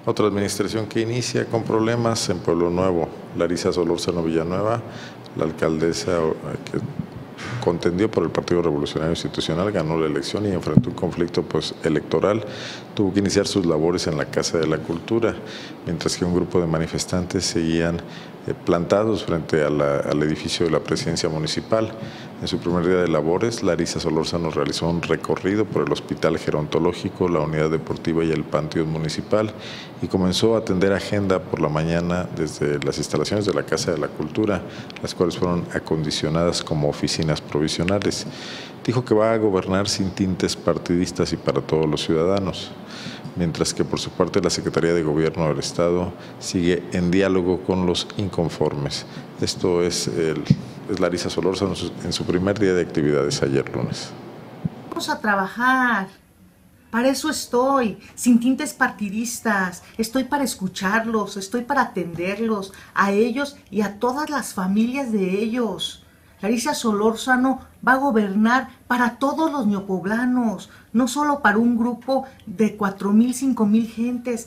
Otra administración que inicia con problemas en Pueblo Nuevo. Larisa Solórzano Villanueva, la alcaldesa que contendió por el Partido Revolucionario Institucional, ganó la elección y enfrentó un conflicto electoral. Tuvo que iniciar sus labores en la Casa de la Cultura, mientras que un grupo de manifestantes seguían plantados frente al edificio de la presidencia municipal. En su primer día de labores, Larisa Solórzano realizó un recorrido por el Hospital Gerontológico, la Unidad Deportiva y el Panteón Municipal y comenzó a atender agenda por la mañana desde las instalaciones de la Casa de la Cultura, las cuales fueron acondicionadas como oficinas provisionales. Dijo que va a gobernar sin tintes partidistas y para todos los ciudadanos, mientras que por su parte la Secretaría de Gobierno del Estado sigue en diálogo con los inconformes. Esto es Larisa Solórzano en su primer día de actividades ayer lunes. Vamos a trabajar. Para eso estoy, sin tintes partidistas, estoy para escucharlos, estoy para atenderlos, a ellos y a todas las familias de ellos. Larisa Solórzano va a gobernar para todos los neopoblanos, no solo para un grupo de 4,000, 5,000 gentes.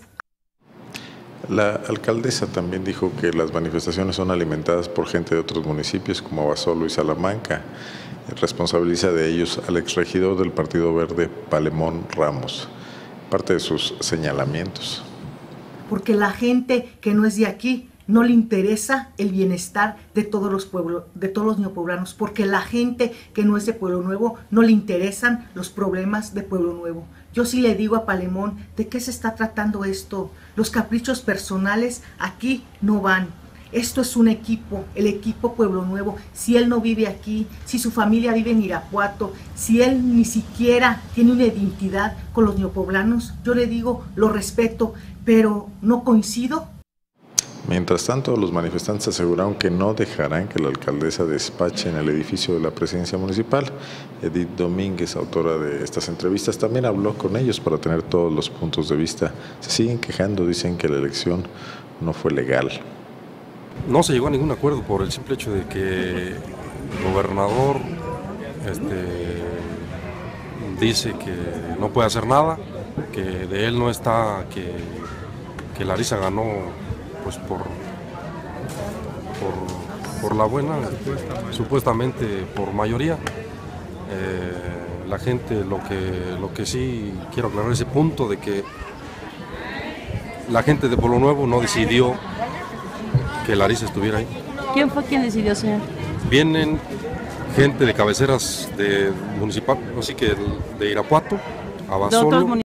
La alcaldesa también dijo que las manifestaciones son alimentadas por gente de otros municipios como Abasolo y Salamanca. Responsabiliza de ellos al exregidor del Partido Verde, Palemón Ramos. Parte de sus señalamientos. Porque la gente que no es de aquí no le interesa el bienestar de todos los pueblos, de todos los neopoblanos, porque la gente que no es de Pueblo Nuevo no le interesan los problemas de Pueblo Nuevo. Yo sí le digo a Palemón, ¿de qué se está tratando esto? Los caprichos personales aquí no van. Esto es un equipo, el equipo Pueblo Nuevo. Si él no vive aquí, si su familia vive en Irapuato, si él ni siquiera tiene una identidad con los neopoblanos, yo le digo, lo respeto, pero no coincido. Mientras tanto, los manifestantes aseguraron que no dejarán que la alcaldesa despache en el edificio de la presidencia municipal. Edith Domínguez, autora de estas entrevistas, también habló con ellos para tener todos los puntos de vista. Se siguen quejando, dicen que la elección no fue legal. No se llegó a ningún acuerdo por el simple hecho de que el gobernador dice que no puede hacer nada, que de él no está, que Larisa ganó pues por la buena, supuestamente por mayoría. La gente, lo que sí quiero aclarar ese punto de que la gente de Pueblo Nuevo no decidió que Larisa estuviera ahí. ¿Quién fue quien decidió, señor? Vienen gente de cabeceras de municipal, así que de Irapuato, Abasolo.